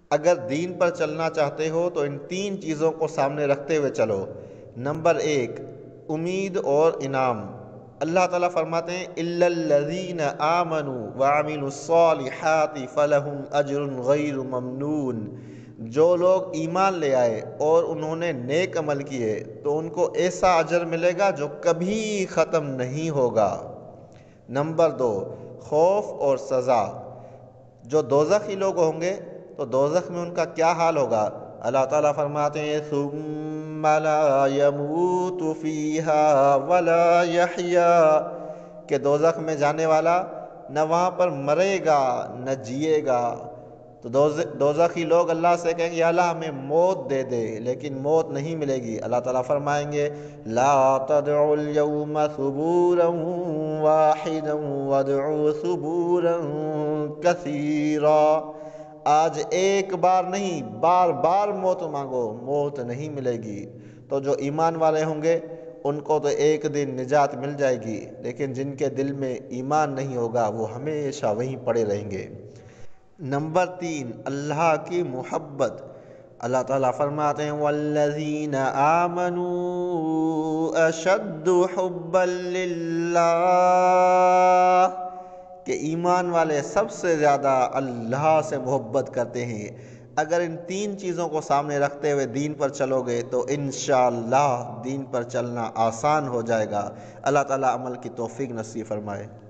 اگر دین پر چلنا چاہتے ہو تو ان تین چیزوں کو سامنے رکھتے ہوئے چلو۔ نمبر ایک، امید اور انعام۔ اللہ تعالیٰ فرماتے ہیں اِلَّا الَّذِينَ آمَنُوا وَعَمِلُوا الصَّالِحَاتِ فَلَهُمْ أَجْرٌ غَيْرُ مَمْنُونٍ۔ جو لوگ ایمان لے آئے اور انہوں نے نیک عمل کیے تو ان کو ایسا اجر ملے گا جو کبھی ختم نہیں ہوگا۔ نمبر دو، خوف اور سزا۔ جو دوزخی لوگ ہوں گے تو دوزخ میں ان کا کیا حال ہوگا؟ اللہ تعالیٰ فرماتے ہیں ثُمَّ لَا يَمُوتُ فِيهَا وَلَا يَحْيَا، کہ دوزخ میں جانے والا نہ وہاں پر مرے گا نہ جیے گا۔ تو دوزخی لوگ اللہ سے کہیں گے یا اللہ ہمیں موت دے دے، لیکن موت نہیں ملے گی۔ اللہ تعالیٰ فرمائیں گے لا تدعوا اليوم ثبورا واحدا وادعوا ثبورا کثیرا۔ آج ایک بار نہیں، بار بار موت مانگو، موت نہیں ملے گی۔ تو جو ایمان والے ہوں گے ان کو تو ایک دن نجات مل جائے گی، لیکن جن کے دل میں ایمان نہیں ہوگا وہ ہمیشہ وہیں پڑے رہیں گے۔ نمبر تین، اللہ کی محبت۔ اللہ تعالیٰ فرماتے ہیں والذین آمنوا اشد حبا للہ، کہ ایمان والے سب سے زیادہ اللہ سے محبت کرتے ہیں۔ اگر ان تین چیزوں کو سامنے رکھتے ہوئے دین پر چلو گے تو انشاءاللہ دین پر چلنا آسان ہو جائے گا۔ اللہ تعالیٰ عمل کی توفیق نصیب فرمائے۔